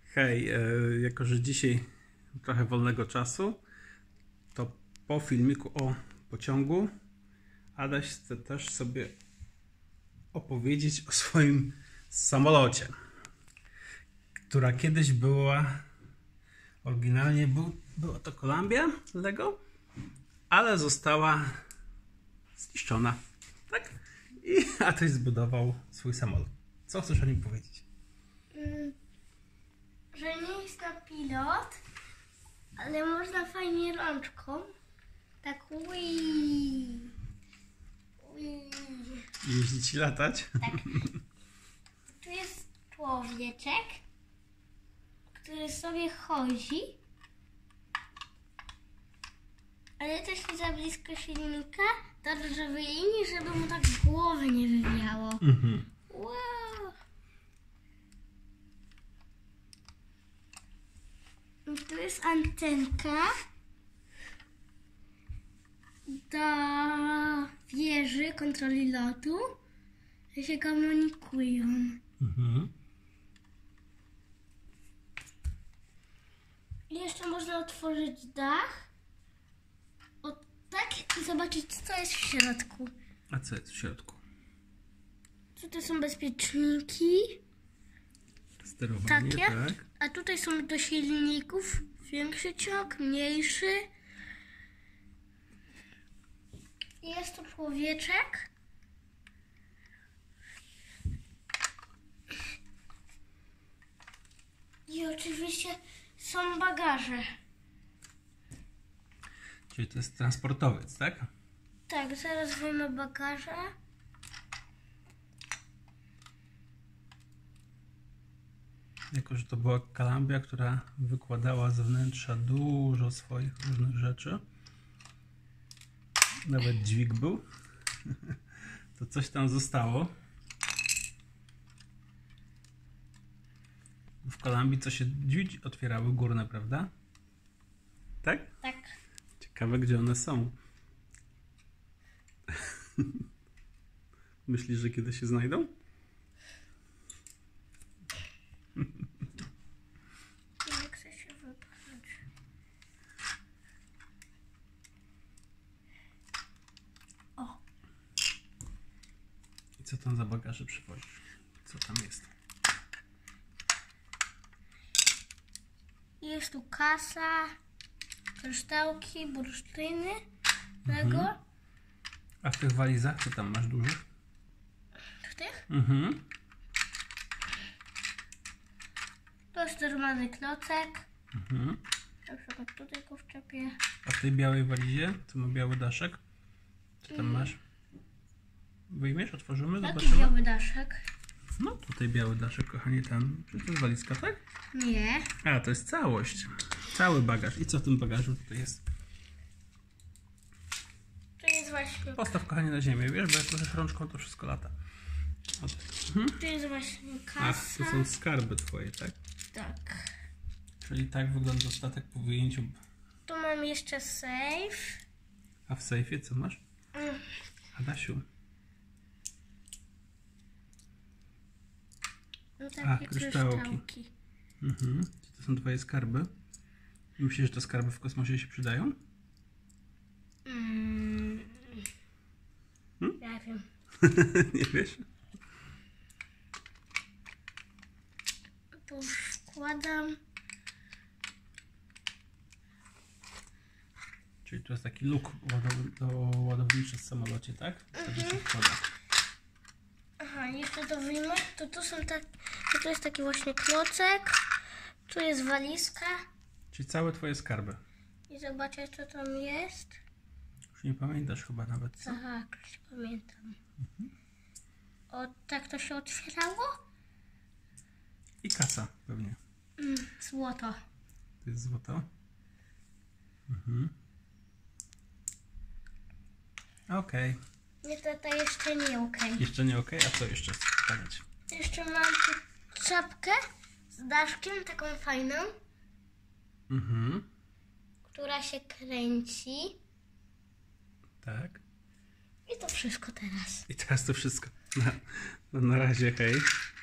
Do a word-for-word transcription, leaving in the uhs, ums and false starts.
Hej, e, jako że dzisiaj trochę wolnego czasu, to po filmiku o pociągu Adaś chce też sobie opowiedzieć o swoim samolocie, która kiedyś była, oryginalnie był, była to Columbia Lego, ale została zniszczona, tak? I Adaś zbudował swój samolot. Co chcesz o nim powiedzieć? Że nie jest na pilot, ale można fajnie rączką tak ui, ui. Jeździć i latać? Tak. Tu jest człowieczek, który sobie chodzi, ale też nie za blisko silnika, tak żeby inni, żeby mu tak głowy nie wywiało. Mhm. Wow. I tu jest antenka do wieży kontroli lotu, że się komunikują. Mhm. I jeszcze można otworzyć dach, o tak, i zobaczyć, co jest w środku. A co jest w środku? Tutaj są bezpieczniki, Sterowanie, takie, tak? a tutaj są do silników, większy ciąg, mniejszy. Jest tu człowieczek. I oczywiście są bagaże. Czyli to jest transportowiec, tak? Tak, zaraz wyjmę bagaże. Jako że to była Columbia, która wykładała z wnętrza dużo swoich różnych rzeczy. Nawet dźwig był. To coś tam zostało. W Columbii co się drzwi otwierały górne, prawda? Tak? Tak. Ciekawe, gdzie one są. Myślisz, że kiedy się znajdą? Nie chcę się wypchnąć. O. I co tam za bagaże przywozisz? Co tam jest? Jest tu kasa, kryształki, bursztyny, tego. Mhm. A w tych walizach co tam masz dużo? W tych? Mhm. To jest normalny klocek. Mhm. Na przykład tutaj go wczepię. A w tej białej walizie, co ma biały daszek? Co tam masz? Wyjmiesz, otworzymy, Taki zobaczymy. biały daszek. No tutaj biały daszek, kochani, tam. Czy to jest walizka, tak? Nie. A, to jest całość. Cały bagaż. I co w tym bagażu tutaj jest? Tu jest właśnie, Postaw, kochanie, na ziemię, wiesz, bo jak leżysz rączką, to wszystko lata. O, tak. Mhm. tu jest właśnie A, kasa. to są skarby twoje, tak? Tak. Czyli tak wygląda statek po wyjęciu. Tu mam jeszcze safe. A w sejfie co masz? Mm. Adasiu. No takie A, kryształki. kryształki. Mhm. Czy to są twoje skarby? Myślisz, że te skarby w kosmosie się przydają? Mm. Hmm? Ja wiem. Nie wiesz? Tu już wkładam. Czyli to jest taki luk ładow do ładowniczy w samolocie, tak? Wtedy się wkłada. Aha, jeszcze to wyjmę. To tu są tak, to, to jest taki właśnie klocek. Tu jest walizka. Czyli całe twoje skarby. I zobaczę, co tam jest. Już nie pamiętasz chyba nawet, co? Aha, już pamiętam. O, tak to się otwierało? I kasa pewnie. Mm, złoto. To jest złoto. Mhm. Okej. Nie, to, to jeszcze nie okej. Jeszcze nie okej? A co jeszcze chcesz pokazać? Jeszcze mam tu czapkę z daszkiem, taką fajną, Mhm. która się kręci. Tak. I to wszystko teraz. I teraz to wszystko. Na, no na razie, hej.